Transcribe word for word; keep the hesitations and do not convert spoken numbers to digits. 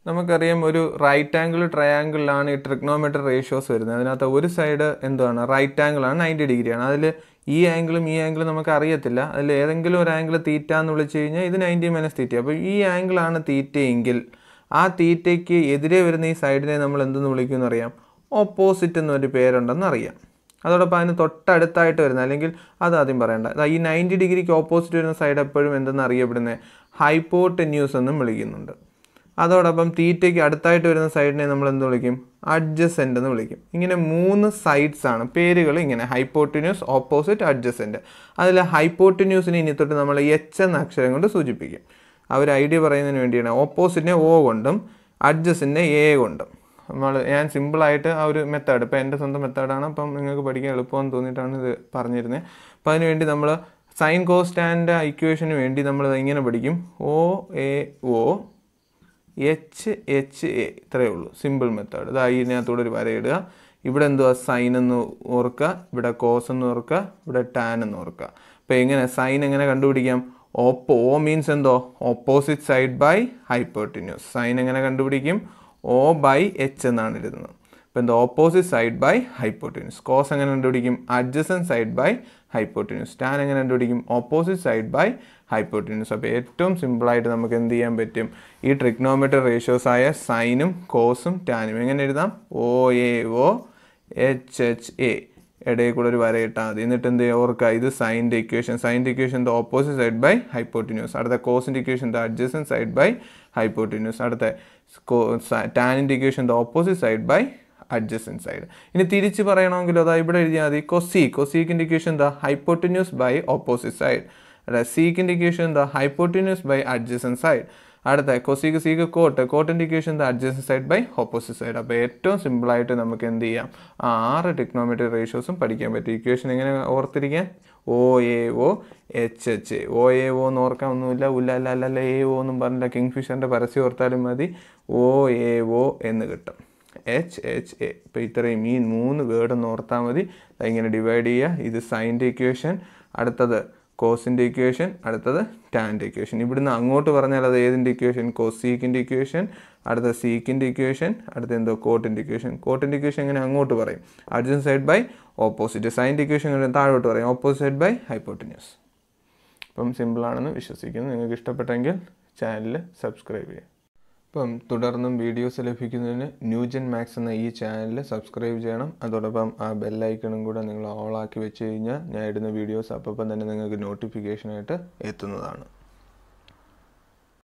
നമുക്കറിയാം ഒരു right angle ട്രയാങ്കിളിലാണ് ഈ ട്രിഗ്നോമെട്രി റേഷ്യോസ് വരുന്നത്. അതിനകത്ത് ഒരു സൈഡ് എന്താണ് റൈറ്റ് ആംഗിളാണ്, നയൻറ്റി ഡിഗ്രിയാണ്. അതിൽ ഈ ആംഗിളും ഈ ആംഗിളും നമുക്ക് അറിയത്തില്ല. അതിൽ ഏതെങ്കിലും ഒരു ആംഗിൾ തീറ്റ എന്ന് വിളിച്ച് കഴിഞ്ഞാൽ ഇത് നയൻറ്റി മൈനസ് തീറ്റ. അപ്പോൾ ഈ ആംഗിളാണ് തീറ്റയെങ്കിൽ ആ തീറ്റയ്ക്ക് എതിരെ വരുന്ന ഈ സൈഡിനെ നമ്മൾ എന്തെന്ന് വിളിക്കുമെന്ന് അറിയാം? ഓപ്പോസിറ്റ് എന്നൊരു പേരുണ്ടെന്ന് അറിയാം. അതോടൊപ്പം അതിന് തൊട്ടടുത്തായിട്ട് വരുന്നത്, അല്ലെങ്കിൽ അത് ആദ്യം പറയേണ്ട, ഈ നയൻറ്റി ഡിഗ്രിക്ക് ഓപ്പോസിറ്റ് വരുന്ന സൈഡ് എപ്പോഴും എന്തെന്ന് അറിയപ്പെടുന്നത്? ഹൈപ്പോടെന്യൂസ് എന്നും വിളിക്കുന്നുണ്ട്. അതോടൊപ്പം തീറ്റയ്ക്ക് അടുത്തായിട്ട് വരുന്ന സൈഡിനെ നമ്മൾ എന്ത് വിളിക്കും? അഡ്ജസെൻ്റ് എന്ന് വിളിക്കും. ഇങ്ങനെ മൂന്ന് സൈഡ്സ് ആണ് പേരുകൾ ഇങ്ങനെ: ഹൈപ്പോടെന്യൂസ്, ഓപ്പോസിറ്റ്, അഡ്ജസെൻ്റ്. അതിൽ ഹൈപ്പോടെന്യൂസിനെ ഇനി തൊട്ട് നമ്മൾ എച്ച് എന്ന അക്ഷരം കൊണ്ട് സൂചിപ്പിക്കും. അവർ ഐഡിയ പറയുന്നതിന് വേണ്ടിയാണ്. ഓപ്പോസിറ്റിനെ ഒ കൊണ്ടും അഡ്ജസെൻ്റിനെ എ കൊണ്ടും. നമ്മൾ ഞാൻ സിമ്പിളായിട്ട് ആ ഒരു മെത്തേഡ്, ഇപ്പോൾ എൻ്റെ സ്വന്തം മെത്തേഡാണ്, അപ്പം നിങ്ങൾക്ക് പഠിക്കാൻ എളുപ്പമെന്ന് തോന്നിയിട്ടാണ് ഇത് പറഞ്ഞിരുന്നത്. അപ്പോൾ അതിനുവേണ്ടി നമ്മൾ സൈൻ കോസ് ടാൻ്റെ ഇക്വേഷന് വേണ്ടി നമ്മൾ ഇങ്ങനെ പഠിക്കും: O A O H H A. ഇത്രയേ ഉള്ളൂ, സിമ്പിൾ മെത്തേഡ്. ഇതാ ഇതിനകത്തൂടെ ഒരു വരയിടുക. ഇവിടെ എന്തുവാ? സൈൻ എന്ന് ഓർക്കുക, ഇവിടെ കോസ് എന്ന് ഓർക്കുക, ഇവിടെ ടാൻ എന്ന് ഓർക്കുക. അപ്പോൾ എങ്ങനെ സൈൻ എങ്ങനെ കണ്ടുപിടിക്കാം? ഓപ്പോ ഓ മീൻസ് എന്തോ? Opposite side by hypotenuse. Sine എങ്ങനെ കണ്ടുപിടിക്കും? ഒ ബൈ എച്ച് എന്നാണ് എഴുതുന്നത്. അപ്പോൾ എന്താ? Opposite side by hypotenuse. Cos എങ്ങനെ കണ്ടുപിടിക്കും? Adjacent side by hypotenuse. Tan എങ്ങനെ കണ്ടുപിടിക്കും? Opposite side by hypotenuse. അപ്പോൾ ഏറ്റവും സിമ്പിളായിട്ട് നമുക്ക് എന്ത് ചെയ്യാൻ പറ്റും? ഈ ട്രിഗ്നോമെട്രി റേഷ്യോസ് ആയ സൈനും കോസും ടാനും എങ്ങനെ എഴുതാം? O A O H H A. ഇടയിൽ കൂടെ ഒരു വരയിട്ടാൽ മതി. എന്നിട്ട് എന്ത് ചെയ്യുക? ഓർക്കുക, ഇത് സൈൻ്റെ ഇക്വേഷൻ. സൈൻ്റെ equation the opposite side by hypotenuse. അടുത്ത കോസിൻ്റെ equation the adjacent side by hypotenuse. അടുത്ത ടാനിൻ്റെ equation the opposite side by adjacent side. ഇനി തിരിച്ച് പറയണമെങ്കിലോ അതാ ഇവിടെ എഴുതിയാൽ മതി: കൊസീക്. കൊസീക്കിൻ്റെ equation the hypotenuse by opposite side. അല്ല, സീക്കിൻ്റെ equation the hypotenuse by adjacent side. അടുത്ത കൊസീക്ക് സീക്ക് കോട്ട്. കോട്ടിൻ്റെ equation the adjacent side by opposite side. അപ്പോൾ ഏറ്റവും സിമ്പിളായിട്ട് നമുക്ക് എന്ത് ചെയ്യാം? ആ ആറ് ട്രിഗ്നോമെട്രി റേഷ്യോസും പഠിക്കാൻ പറ്റും. ഇക്വേഷൻ എങ്ങനെ ഓർത്തിരിക്കാൻ? O A O H H A. O A O എന്ന് ഓർക്കാൻ ഒന്നുമില്ല. ഉല്ല അല്ല അല്ല അല്ല എ ഒ എന്നും പറഞ്ഞില്ല. കിങ് ഫിഷറിൻ്റെ പരസ്യം ഓർത്താലും മതി. ഒ എ ഒ എന്ന് കിട്ടും. H H A. ഇപ്പോൾ ഇത്രയും ഈ മൂന്ന് വേർഡ് ഒന്ന് ഓർത്താൽ മതി. ഇങ്ങനെ ഡിവൈഡ് ചെയ്യുക. ഇത് സൈൻ്റെ ഇക്വേഷൻ, അടുത്തത് കോസിൻ്റെ ഇക്വേഷൻ, അടുത്തത് ടാൻ്റെ ഇക്വേഷൻ. ഇവിടുന്ന് അങ്ങോട്ട് പറഞ്ഞാൽ അത് ഏതിൻ്റെ ഇക്വേഷൻ? കോസീക്കിൻ്റെ ഇക്വേഷൻ, അടുത്ത സീക്കിൻ്റെ ഇക്വേഷൻ, അടുത്ത എന്തോ കോട്ടിൻ്റെ ഇക്വേഷൻ. കോട്ടിൻ്റെ ഇക്വേഷൻ എങ്ങനെ അങ്ങോട്ട് പറയും? Adjacent side by opposite. സൈൻ്റെ ഇക്വേഷൻ എങ്ങനെ താഴോട്ട് പറയും? Opposite side by hypotenuse. അപ്പം സിമ്പിളാണെന്ന് വിശ്വസിക്കുന്നു. നിങ്ങൾക്ക് ഇഷ്ടപ്പെട്ടെങ്കിൽ ചാനൽ സബ്സ്ക്രൈബ് ചെയ്യുക. അപ്പം തുടർന്നും വീഡിയോസ് ലഭിക്കുന്നതിന് ന്യൂജൻ മാത്സ് എന്ന ഈ ചാനൽ സബ്സ്ക്രൈബ് ചെയ്യണം. അതോടൊപ്പം ആ ബെല്ലൈക്കണും കൂടെ നിങ്ങൾ ഓളാക്കി വെച്ച് കഴിഞ്ഞാൽ ഞാൻ ഇടുന്ന വീഡിയോസ് അപ്പം തന്നെ നിങ്ങൾക്ക് നോട്ടിഫിക്കേഷനായിട്ട് എത്തുന്നതാണ്.